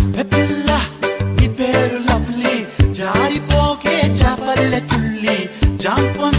పిల్ల నీ పేరు లవ్లీ, జారిపోకే చాపల్లె తుల్లి, జాంప